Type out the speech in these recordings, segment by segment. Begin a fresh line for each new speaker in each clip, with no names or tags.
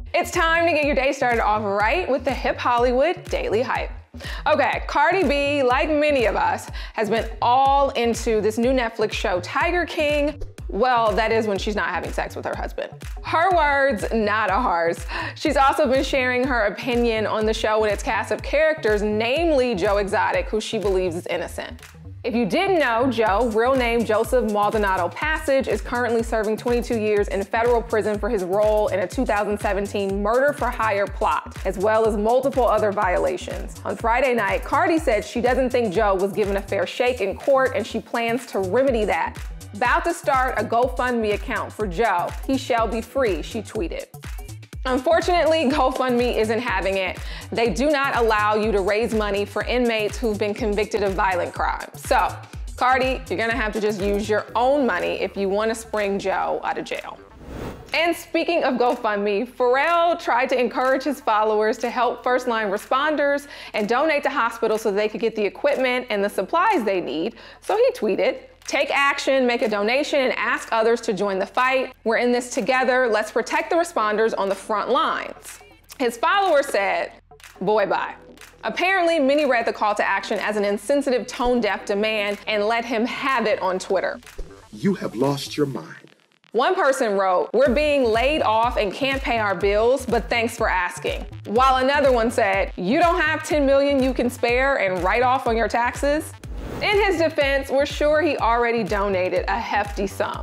It's time to get your day started off right with the Hip Hollywood Daily Hype. Okay, Cardi B, like many of us, has been all into this new Netflix show, Tiger King. Well, that is when she's not having sex with her husband. Her words, not ours. She's also been sharing her opinion on the show and its cast of characters, namely Joe Exotic, who she believes is innocent. If you didn't know, Joe, real name Joseph Maldonado Passage, is currently serving 22 years in federal prison for his role in a 2017 murder-for-hire plot, as well as multiple other violations. On Friday night, Cardi said she doesn't think Joe was given a fair shake in court and she plans to remedy that. About to start a GoFundMe account for Joe. He shall be free, she tweeted. Unfortunately, GoFundMe isn't having it. They do not allow you to raise money for inmates who've been convicted of violent crimes. So, Cardi, you're gonna have to just use your own money if you wanna spring Joe out of jail. And speaking of GoFundMe, Pharrell tried to encourage his followers to help first-line responders and donate to hospitals so they could get the equipment and the supplies they need. So he tweeted, "Take action, make a donation, and ask others to join the fight. We're in this together. Let's protect the responders on the front lines." His followers said, "Boy, bye." Apparently, many read the call to action as an insensitive, tone-deaf demand and let him have it on Twitter.
"You have lost your mind."
One person wrote, "We're being laid off and can't pay our bills, but thanks for asking." While another one said, "You don't have 10 million you can spare and write off on your taxes?" In his defense, we're sure he already donated a hefty sum.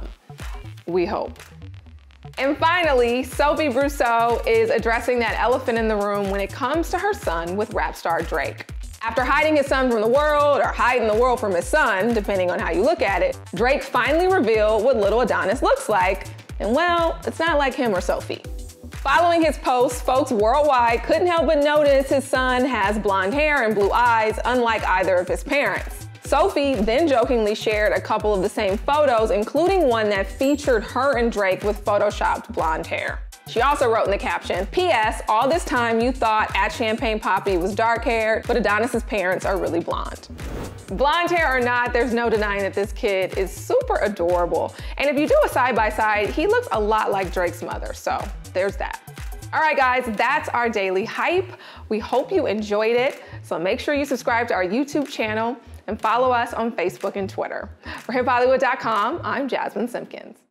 We hope. And finally, Sophie Brousseau is addressing that elephant in the room when it comes to her son with rap star Drake. After hiding his son from the world, or hiding the world from his son, depending on how you look at it, Drake finally revealed what little Adonis looks like. And well, it's not like him or Sophie. Following his post, folks worldwide couldn't help but notice his son has blonde hair and blue eyes, unlike either of his parents. Sophie then jokingly shared a couple of the same photos, including one that featured her and Drake with photoshopped blonde hair. She also wrote in the caption, "P.S. All this time you thought @Champagne Papi was dark-haired, but Adonis's parents are really blonde." Blonde hair or not, there's no denying that this kid is super adorable. And if you do a side-by-side, he looks a lot like Drake's mother, so there's that. All right, guys, that's our daily hype. We hope you enjoyed it, so make sure you subscribe to our YouTube channel and follow us on Facebook and Twitter. For HipHollywood.com, I'm Jasmine Simpkins.